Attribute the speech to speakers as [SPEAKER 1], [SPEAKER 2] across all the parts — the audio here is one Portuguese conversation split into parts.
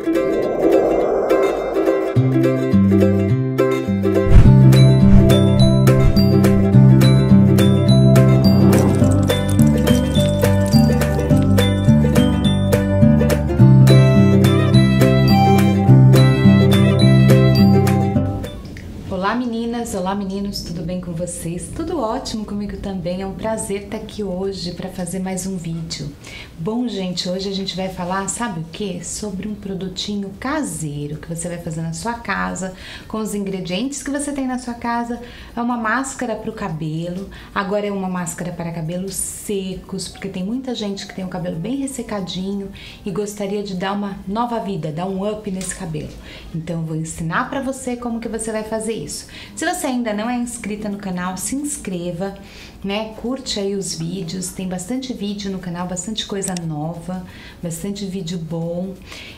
[SPEAKER 1] Olá meninas, olá meninos, tudo bem com vocês? Tudo ótimo comigo também, é um prazer estar aqui hoje para fazer mais um vídeo. Bom gente, hoje a gente vai falar, sabe o que? Sobre um produtinho caseiro que você vai fazer na sua casa, com os ingredientes que você tem na sua casa. É uma máscara para o cabelo, agora é uma máscara para cabelos secos, porque tem muita gente que tem o cabelo bem ressecadinho e gostaria de dar uma nova vida, dar um up nesse cabelo. Então eu vou ensinar para você como que você vai fazer isso. Se você ainda não é inscrita no canal, se inscreva, né? Curte aí os vídeos, tem bastante vídeo no canal, bastante coisa nova, bastante vídeo bom.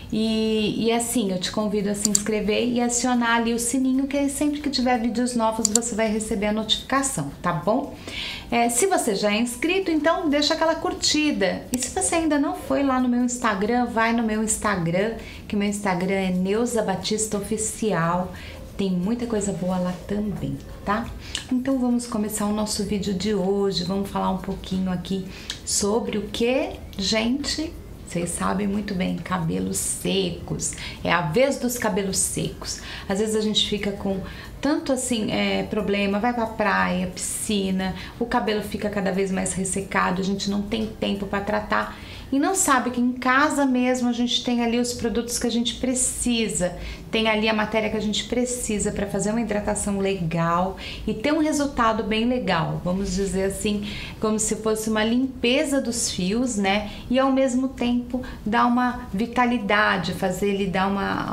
[SPEAKER 1] E assim, eu te convido a se inscrever e acionar ali o sininho, que aí sempre que tiver vídeos novos você vai receber a notificação, tá bom? Se você já é inscrito, então deixa aquela curtida. E se você ainda não foi lá no meu Instagram, vai no meu Instagram, que meu Instagram é Neuza Batista Oficial. Tem muita coisa boa lá também, tá? Então vamos começar o nosso vídeo de hoje. Vamos falar um pouquinho aqui sobre o que, gente? Vocês sabem muito bem, cabelos secos. É a vez dos cabelos secos. Às vezes a gente fica com tanto assim problema, vai pra praia, piscina, o cabelo fica cada vez mais ressecado, a gente não tem tempo para tratar e não sabe que em casa mesmo a gente tem ali os produtos que a gente precisa, tem ali a matéria que a gente precisa para fazer uma hidratação legal e ter um resultado bem legal, vamos dizer assim, como se fosse uma limpeza dos fios, né? E ao mesmo tempo dar uma vitalidade, fazer ele dar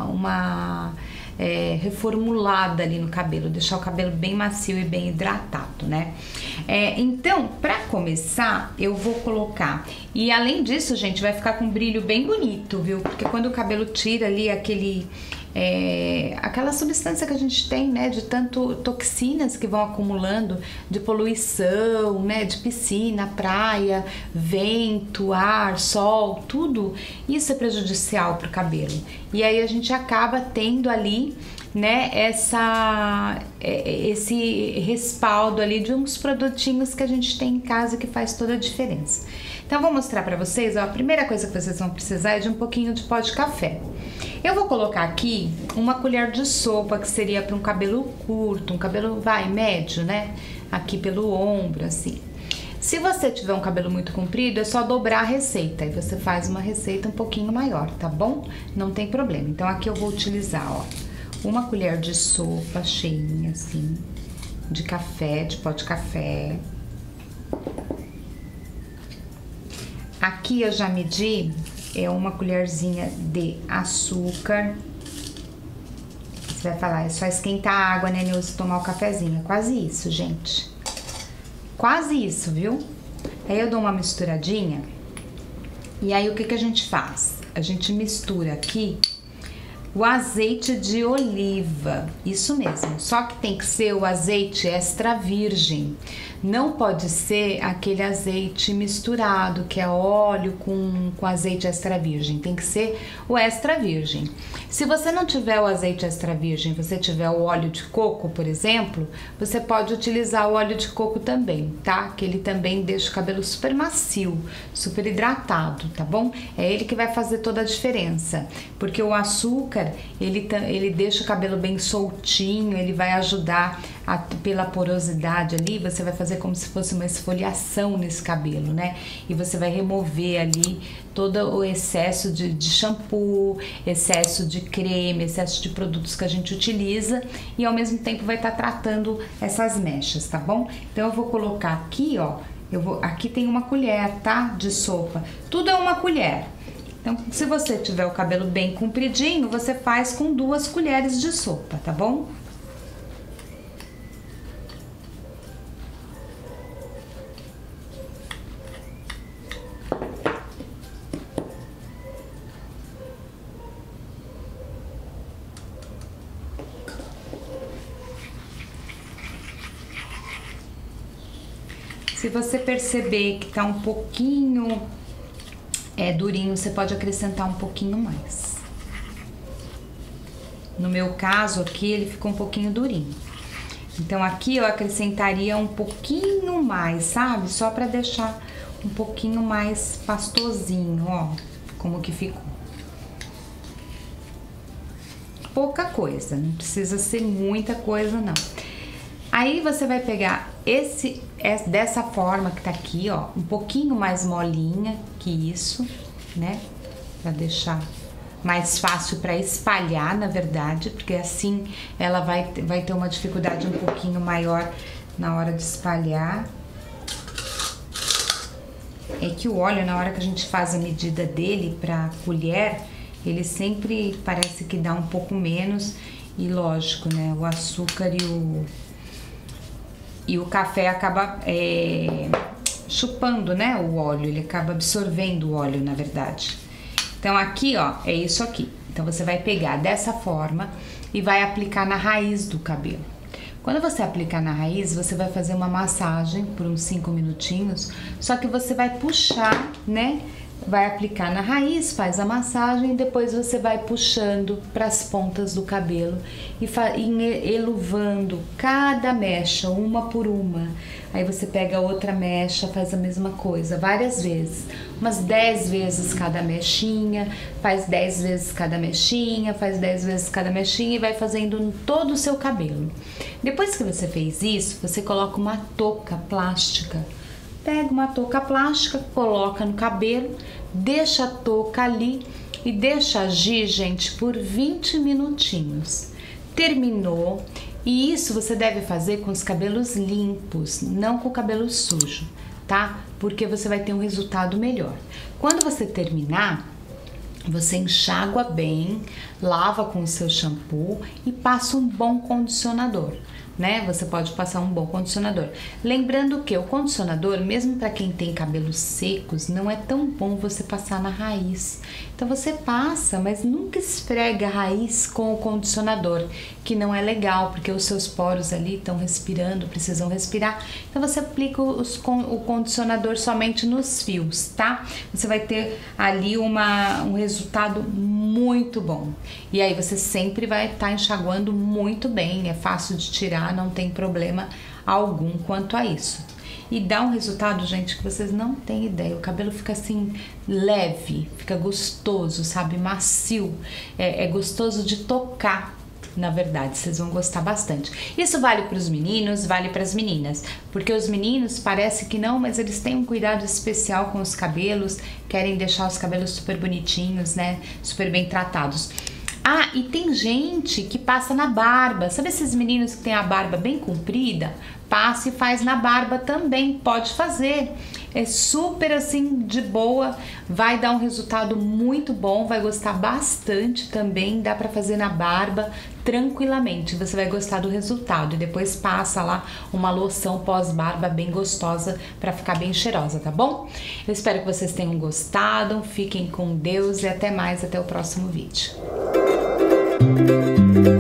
[SPEAKER 1] uma reformulada ali no cabelo, deixar o cabelo bem macio e bem hidratado, né? Então, para começar, eu vou colocar, e além disso, gente, vai ficar com um brilho bem bonito, viu? Porque quando o cabelo tira ali aquela substância que a gente tem, né, de tanto toxinas que vão acumulando, de poluição, né, de piscina, praia, vento, ar, sol, tudo isso é prejudicial para o cabelo. E aí a gente acaba tendo ali, né, esse respaldo ali de uns produtinhos que a gente tem em casa que faz toda a diferença. Então eu vou mostrar para vocês, ó, a primeira coisa que vocês vão precisar é de um pouquinho de pó de café. Eu vou colocar aqui uma colher de sopa, que seria para um cabelo curto, um cabelo médio, né? Aqui pelo ombro, assim. Se você tiver um cabelo muito comprido, é só dobrar a receita. Aí você faz uma receita um pouquinho maior, tá bom? Não tem problema. Então aqui eu vou utilizar, ó, uma colher de sopa cheinha, assim, de café, de pó de café. Aqui eu já medi uma colherzinha de açúcar. Você vai falar, é só esquentar a água, né, Neuza, e tomar o cafezinho. É quase isso, gente. Quase isso, viu? Aí eu dou uma misturadinha. E aí o que a gente faz? A gente mistura aqui o azeite de oliva, isso mesmo, só que tem que ser o azeite extra virgem, não pode ser aquele azeite misturado, que é óleo com azeite extra virgem, tem que ser o extra virgem. Se você não tiver o azeite extra virgem, você tiver o óleo de coco, por exemplo, você pode utilizar o óleo de coco também, tá? Que ele também deixa o cabelo super macio, super hidratado, tá bom? É ele que vai fazer toda a diferença, porque o açúcar, ele deixa o cabelo bem soltinho, ele vai ajudar pela porosidade ali, você vai fazer como se fosse uma esfoliação nesse cabelo, né? E você vai remover ali todo o excesso de shampoo, excesso de creme, excesso de produtos que a gente utiliza e ao mesmo tempo vai estar tratando essas mechas, tá bom? Então eu vou colocar aqui, ó, aqui tem uma colher, tá? De sopa, tudo é uma colher. Então, se você tiver o cabelo bem compridinho, você faz com 2 colheres de sopa, tá bom? Se você perceber que tá um pouquinho durinho, você pode acrescentar um pouquinho mais. No meu caso aqui, ele ficou um pouquinho durinho. Então aqui eu acrescentaria um pouquinho mais, sabe? Só pra deixar um pouquinho mais pastosinho, ó, como que ficou. Pouca coisa, não precisa ser muita coisa não. Aí você vai pegar dessa forma que tá aqui, ó, um pouquinho mais molinha que isso, né? Pra deixar mais fácil para espalhar, na verdade, porque assim ela vai ter uma dificuldade um pouquinho maior na hora de espalhar. É que o óleo, na hora que a gente faz a medida dele para colher, ele sempre parece que dá um pouco menos e lógico, né? O açúcar e o café acaba chupando, né? O óleo, ele acaba absorvendo o óleo, na verdade. Então aqui, ó, é isso aqui. Então você vai pegar dessa forma e vai aplicar na raiz do cabelo. Quando você aplicar na raiz, você vai fazer uma massagem por uns 5 minutinhos, só que você vai puxar, né? Vai aplicar na raiz, faz a massagem e depois você vai puxando para as pontas do cabelo e eluvando cada mecha, uma por uma. Aí você pega outra mecha, faz a mesma coisa, várias vezes. Umas 10 vezes cada mechinha, faz 10 vezes cada mechinha, faz 10 vezes cada mechinha e vai fazendo em todo o seu cabelo. Depois que você fez isso, você coloca uma touca plástica. Pega uma touca plástica, coloca no cabelo, deixa a touca ali e deixa agir, gente, por 20 minutinhos. Terminou. E isso você deve fazer com os cabelos limpos, não com o cabelo sujo, tá? Porque você vai ter um resultado melhor. Quando você terminar, você enxágua bem, lava com o seu shampoo e passa um bom condicionador, né? Você pode passar um bom condicionador. Lembrando que o condicionador, mesmo para quem tem cabelos secos, não é tão bom você passar na raiz. Então você passa, mas nunca esfrega a raiz com o condicionador, que não é legal, porque os seus poros ali estão respirando, precisam respirar. Então você aplica o condicionador somente nos fios, tá? Você vai ter ali um resultado muito bom. E aí você sempre vai estar enxaguando muito bem, é fácil de tirar, não tem problema algum quanto a isso. E dá um resultado, gente, que vocês não têm ideia. O cabelo fica assim, leve, fica gostoso, sabe? Macio. É gostoso de tocar, na verdade. Vocês vão gostar bastante. Isso vale para os meninos, vale para as meninas. Porque os meninos parece que não, mas eles têm um cuidado especial com os cabelos. Querem deixar os cabelos super bonitinhos, né? Super bem tratados. Ah, e tem gente que passa na barba. Sabe esses meninos que tem a barba bem comprida? Passa e faz na barba também, pode fazer. É super assim, de boa, vai dar um resultado muito bom, vai gostar bastante também, dá pra fazer na barba tranquilamente, você vai gostar do resultado. E depois passa lá uma loção pós-barba bem gostosa pra ficar bem cheirosa, tá bom? Eu espero que vocês tenham gostado, fiquem com Deus e até mais, até o próximo vídeo.